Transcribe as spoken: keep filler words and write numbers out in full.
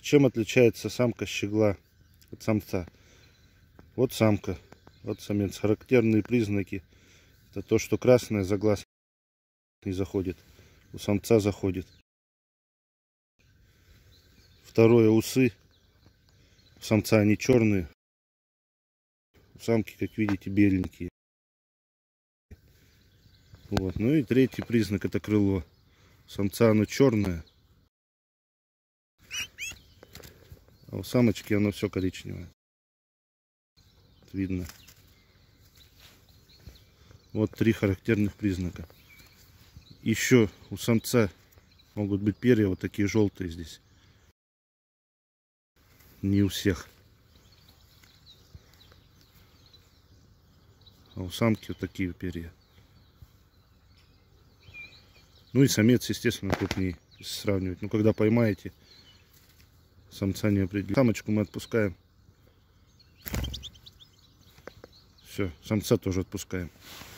Чем отличается самка щегла от самца? Вот самка, вот самец. Характерные признаки. Это то, что красное за глаз не заходит. У самца заходит. Второе, усы. У самца они черные. У самки, как видите, беленькие. Вот. Ну и третий признак — это крыло. У самца оно черное, а у самочки оно все коричневое. Видно. Вот три характерных признака. Еще у самца могут быть перья вот такие желтые здесь. Не у всех. А у самки вот такие перья. Ну и самец, естественно, крупнее, если сравнивать. Но когда поймаете, самца не определить. Самочку мы отпускаем. Все, самца тоже отпускаем.